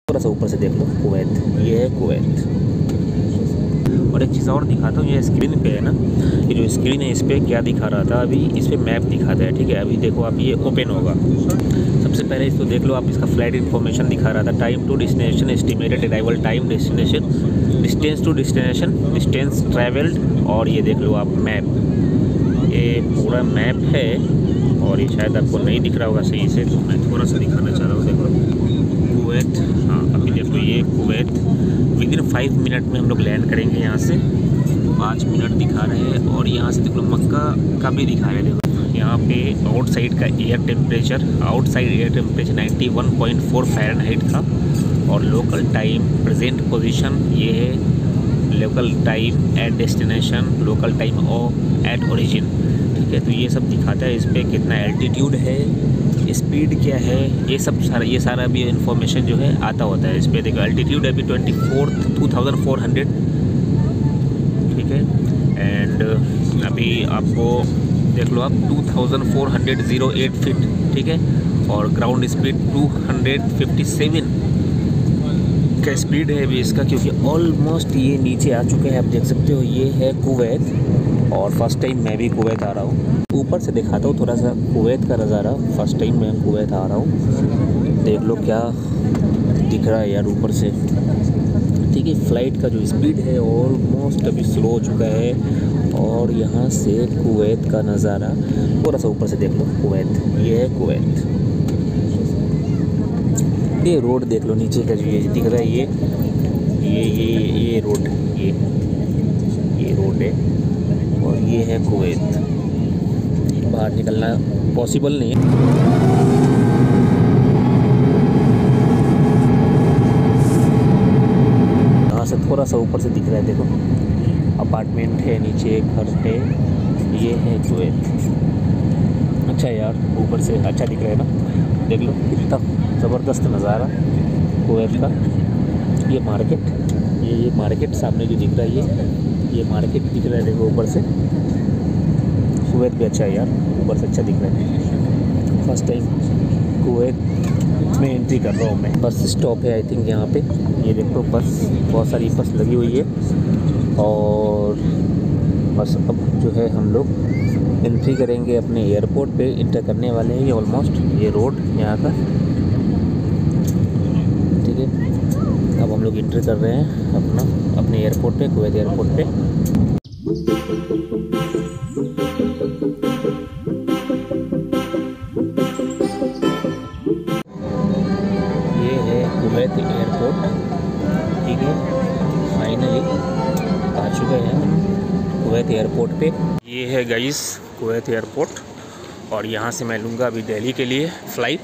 थोड़ा सा ऊपर से देख लो कुवैत, ये है कुवैत। और एक चीज़ और दिखाता हूँ, ये स्क्रीन पे है ना, ये जो स्क्रीन है इस पर क्या दिखा रहा था, अभी इस पर मैप दिखाता है। ठीक है, अभी देखो आप, ये ओपन होगा। सबसे पहले इसको देख लो आप, इसका फ्लाइट इन्फॉर्मेशन दिखा रहा था, time to destination, estimated arrival time, destination, distance to destination, distance travelled, और ये देख लो आप मैप, ये पूरा मैप है। और ये शायद आपको नहीं दिख रहा होगा सही से, तो मैं थोड़ा सा दिखाना चाह रहा हूँ। देखो कुवैत, हाँ अभी देखो ये कुवैत। विदिन 5 मिनट में हम लोग लैंड करेंगे यहाँ से, 5 मिनट दिखा रहे हैं। और यहाँ से देखो मक्का का भी दिखा रहे हैं। देखो यहाँ पे आउटसाइड का air temperature, outside air temperature 91.4 Fahrenheit था। और लोकल टाइम प्रेजेंट पोजीशन ये है, local time at destination, local time और एट ओरिजिन। ठीक है, तो ये सब दिखाता है इस पर कितना एल्टीट्यूड है, स्पीड क्या है, ये सब सारा, ये सारा भी इन्फॉर्मेशन जो है आता होता है इस पर। देखो एल्टीट्यूड अभी 2400, ठीक है। एंड अभी आपको देख लो आप 2408 फीट, ठीक है। और ग्राउंड स्पीड 257 का स्पीड है अभी इसका, क्योंकि ऑलमोस्ट ये नीचे आ चुके हैं। आप देख सकते हो ये है कुवैत, और फर्स्ट टाइम मैं भी कुवैत आ रहा हूँ। ऊपर से दिखाता हूँ थोड़ा सा कुवैत का नज़ारा, फर्स्ट टाइम मैं कुवैत आ रहा हूँ। देख लो क्या दिख रहा है यार ऊपर से। ठीक है, फ़्लाइट का जो स्पीड है ऑलमोस्ट अभी स्लो हो चुका है। और यहाँ से कुवैत का नज़ारा थोड़ा सा ऊपर से देख लो कुवैत, ये है कुवैत। ये रोड देख लो नीचे का जो ये दिख रहा है, ये रोड, ये रोड है। और ये है कुवैत। बाहर निकलना पॉसिबल नहीं है। यहाँ से थोड़ा सा ऊपर से दिख रहा है, देखो अपार्टमेंट है, नीचे एक घर है, ये है कुवैत। अच्छा यार ऊपर से अच्छा दिख रहा है ना, देख लो कितना ज़बरदस्त नज़ारा कुवैत का। ये मार्केट, ये मार्केट सामने जो दिख रहा है, ये मार्केट दिख रहा है देखो ऊपर से। कुवैत भी अच्छा है यार, ऊपर से अच्छा दिख रहा है। फर्स्ट टाइम कुवैत में एंट्री कर रहा हूँ मैं। बस स्टॉप है आई थिंक यहाँ पे, ये देखो बस, बहुत सारी बस लगी हुई है। और बस अब जो है हम लोग एंट्री करेंगे अपने एयरपोर्ट पे, इंटर करने वाले हैं। ये ऑलमोस्ट ये रोड यहाँ का, ठीक है। अब हम लोग इंटर कर रहे हैं अपने एयरपोर्ट पे, कुवैत एयरपोर्ट पे। ये है कुवैत एयरपोर्ट, ठीक है। फाइनली आ चुके हैं हम कुवैत एयरपोर्ट पे। ये है गाइस कुवैत एयरपोर्ट, और यहाँ से मैं लूँगा अभी दिल्ली के लिए फ़्लाइट।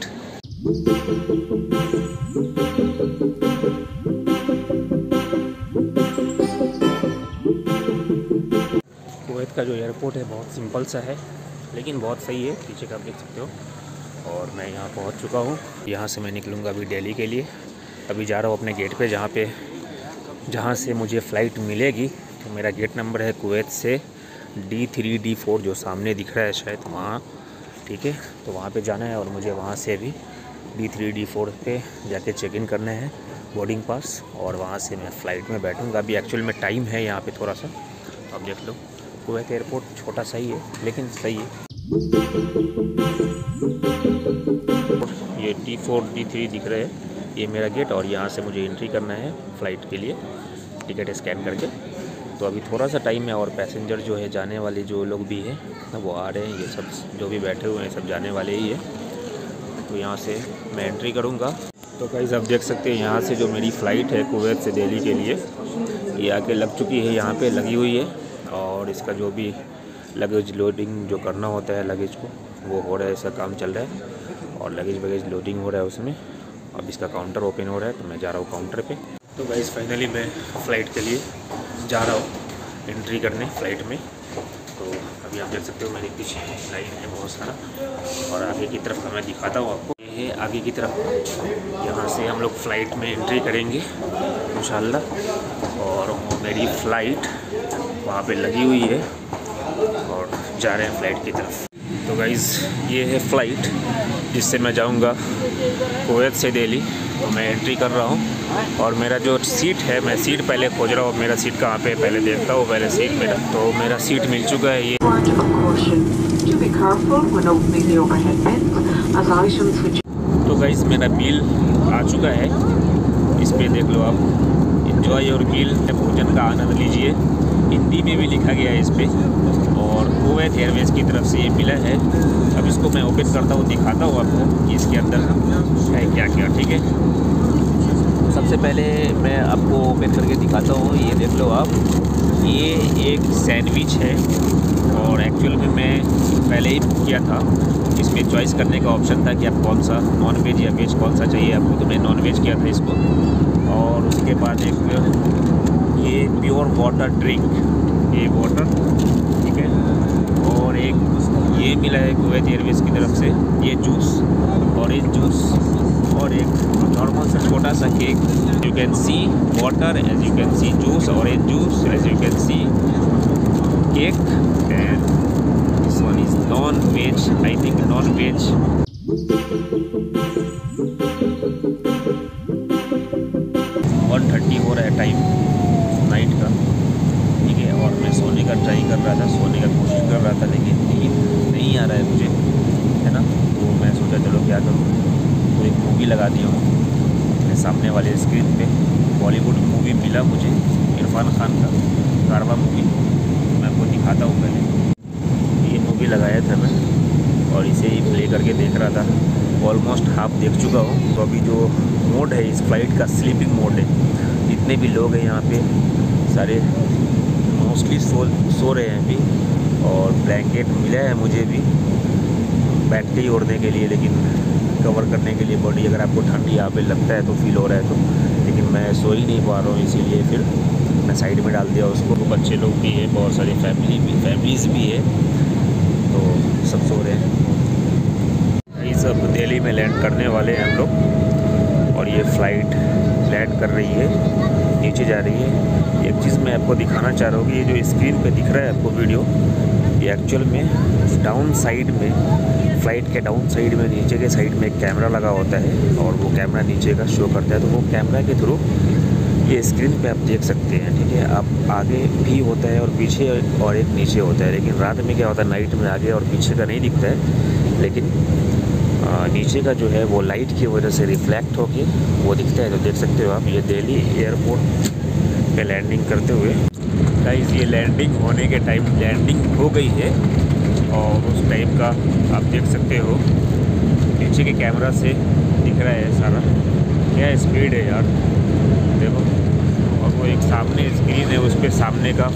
कुवैत का जो एयरपोर्ट है बहुत सिंपल सा है, लेकिन बहुत सही है, पीछे का आप देख सकते हो। और मैं यहाँ पहुँच चुका हूँ। यहाँ से मैं निकलूँगा अभी दिल्ली के लिए। अभी जा रहा हूँ अपने गेट पे, जहाँ से मुझे फ़्लाइट मिलेगी। तो मेरा गेट नंबर है कुवैत से D3 D4, जो सामने दिख रहा है शायद वहाँ, ठीक है। तो वहाँ पे जाना है, और मुझे वहाँ से भी D3 D4 पे जाके चेक इन करना है, बोर्डिंग पास। और वहाँ से मैं फ़्लाइट में बैठूँगा। अभी एक्चुअल में टाइम है यहाँ पे थोड़ा सा, अब देख लो। कुवैत एयरपोर्ट छोटा सा ही है, लेकिन सही है। ये D4 D3 दिख रहे हैं, ये मेरा गेट। और यहाँ से मुझे एंट्री करना है फ़्लाइट के लिए, टिकट स्कैन करके। तो अभी थोड़ा सा टाइम है, और पैसेंजर जो है जाने वाले जो लोग भी हैं वो आ रहे हैं। ये सब जो भी बैठे हुए हैं सब जाने वाले ही है। तो यहाँ से मैं एंट्री करूँगा। तो गाइस आप देख सकते हैं यहाँ से जो मेरी फ़्लाइट है कुवैत से दिल्ली के लिए, ये आके लग चुकी है, यहाँ पे लगी हुई है। और इसका जो भी लगेज लोडिंग जो करना होता है लगेज को, वो हो रहा है, इसका काम चल रहा है। और लगेज वगेज लोडिंग हो रहा है उसमें। अब इसका काउंटर ओपन हो रहा है, तो मैं जा रहा हूँ काउंटर पे। तो गाइस फाइनली मैं फ़्लाइट के लिए जा रहा हूँ एंट्री करने फ़्लाइट में। तो अभी आप देख सकते हो मेरे पीछे लाइन है बहुत सारा, और आगे की तरफ का मैं दिखाता हूँ आपको। ये है आगे की तरफ, यहाँ से हम लोग फ़्लाइट में एंट्री करेंगे इंशाल्लाह। और मेरी फ़्लाइट वहाँ पे लगी हुई है, और जा रहे हैं फ़्लाइट की तरफ। तो गाइज़ ये है फ़्लाइट जिससे मैं जाऊँगा कुवैत से दिल्ली। तो मैं एंट्री कर रहा हूँ। और मेरा जो सीट है, मैं सीट पहले खोज रहा हूँ, मेरा सीट कहाँ पे पहले देखता हूँ पहले सीट मेरा। तो मेरा सीट मिल चुका है ये। तो गाइस मेरा मील आ चुका है, इस पे देख लो आप, एंजॉय योर मील, भोजन का आनंद लीजिए। हिंदी में भी लिखा गया है इस पे, और कुवैत एयरवेज़ की तरफ से ये मिला है। अब इसको मैं ओपन करता हूँ, दिखाता हूँ आपको इसके अंदर है क्या क्या। ठीक है, सबसे पहले मैं आपको ओपन करके दिखाता हूँ, ये देख लो आप, ये एक सैंडविच है। और एक्चुअल में मैं पहले ही बुक किया था, इसमें चॉइस करने का ऑप्शन था कि आप कौन सा नॉन वेज या वेज कौन सा चाहिए आपको, तो मैं नॉन वेज किया था इसको। और उसके बाद एक ये प्योर वाटर ड्रिंक, ये वाटर, ठीक है। और एक ये मिला है कुवैत एयरवेज़ की तरफ से, ये जूस, ऑरेंज जूस, और एक नॉर्मल सा छोटा सा cake. You can see water, as you can see juice, orange juice, as you can see cake, and this one is non veg, I think non veg. हो रहा है time night का, ठीक है। और मैं सोने का ट्राई कर रहा था, सोने का कोशिश कर रहा था, लेकिन नींद नहीं आ रहा है मुझे, है ना। तो मैं सोचा चलो क्या करूँ, तो एक मूवी लगा दिया हूँ अपने सामने वाले स्क्रीन पे। बॉलीवुड मूवी मिला मुझे, इरफान खान का कारवा मूवी, मैं आपको दिखाता हूँ। पहले ये मूवी लगाया था मैं, और इसे ही प्ले करके देख रहा था। ऑलमोस्ट हाफ देख चुका हूँ। तो अभी जो मोड है इस फ्लाइट का, स्लीपिंग मोड है। जितने भी लोग हैं यहाँ पे सारे मोस्टली सो रहे हैं अभी। और ब्लैंकेट मिला है मुझे भी बैठ के ही ओढ़ने के लिए, लेकिन कवर करने के लिए बॉडी, अगर आपको ठंड यहाँ पे लगता है तो फील हो रहा है तो। लेकिन मैं सो ही नहीं पा रहा हूँ, इसीलिए फिर मैं साइड में डाल दिया उसको। बच्चे लोग भी है, बहुत सारी फैमिलीज़ भी है, तो सब सो रहे हैं। ये सब दिल्ली में लैंड करने वाले हैं हम लोग, और ये फ़्लाइट लैंड कर रही है, नीचे जा रही है। एक चीज़ मैं आपको दिखाना चाह रहा हूँ कि ये जो स्क्रीन पे दिख रहा है आपको वीडियो, ये एक्चुअल में डाउन साइड में, फ़्लाइट के डाउन साइड में, नीचे के साइड में एक कैमरा लगा होता है, और वो कैमरा नीचे का शो करता है। तो वो कैमरा के थ्रू ये स्क्रीन पे आप देख सकते हैं, ठीक है। आप आगे भी होता है और पीछे, और एक नीचे होता है। लेकिन रात में क्या होता है, नाइट में आगे और पीछे का नहीं दिखता है, लेकिन नीचे का जो है वो लाइट की वजह से रिफ्लेक्ट होके वो दिखता है। तो देख सकते हो आप, ये दिल्ली एयरपोर्ट पे लैंडिंग करते हुए। गाइस ये लैंडिंग होने के टाइम लैंडिंग हो गई है, और उस टाइम का आप देख सकते हो, नीचे के कैमरा से दिख रहा है सारा। क्या स्पीड है यार, देखो। और वो एक सामने स्क्रीन है, उस पर सामने का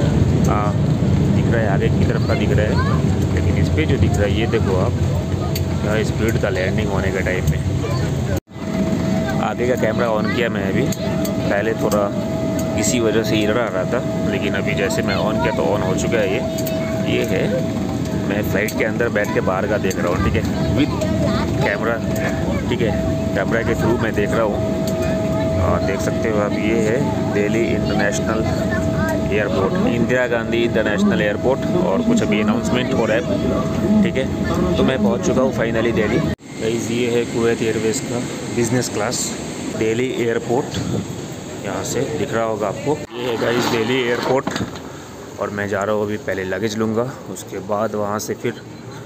दिख रहा है, आगे की तरफ का दिख रहा है। लेकिन इस पर जो दिख रहा है, ये देखो आप, क्या स्पीड था लैंडिंग होने के टाइम में। आगे का कैमरा ऑन किया मैं अभी, पहले थोड़ा किसी वजह से एरर आ रहा था, लेकिन अभी जैसे मैं ऑन किया तो ऑन हो चुका है। ये है, मैं फ़्लाइट के अंदर बैठ के बाहर का देख रहा हूँ, ठीक है, विद कैमरा, ठीक है। कैमरा के थ्रू मैं देख रहा हूँ, और देख सकते हो आप, ये है Delhi international airport, Indira Gandhi international airport. और कुछ अभी अनाउंसमेंट हो रहा है, ठीक है। तो मैं पहुंच चुका हूं फाइनली दिल्ली। गाइस ये है कुवैत एयरवेज़ का बिज़नेस क्लास दिल्ली एयरपोर्ट, यहाँ से दिख रहा होगा आपको। ये है गाइस दिल्ली एयरपोर्ट, और मैं जा रहा हूँ अभी, पहले लगेज लूँगा, उसके बाद वहाँ से फिर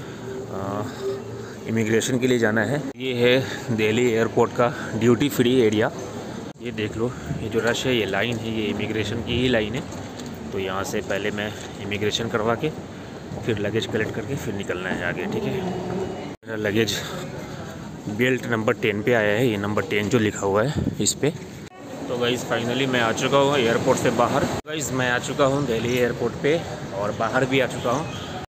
इमिग्रेशन के लिए जाना है। ये है दिल्ली एयरपोर्ट का ड्यूटी फ्री एरिया। ये देख लो, ये जो रश है, ये लाइन है, ये इमिग्रेशन की ही लाइन है। तो यहाँ से पहले मैं इमिग्रेशन करवा के फिर लगेज कलेक्ट करके फिर निकलना है आगे, ठीक है। मेरा लगेज बेल्ट नंबर 10 पे आया है, ये नंबर 10 जो लिखा हुआ है इस पे। तो गाइस फाइनली मैं आ चुका हूँ एयरपोर्ट से बाहर। गाइस मैं आ चुका हूँ दिल्ली एयरपोर्ट पे, और बाहर भी आ चुका हूँ।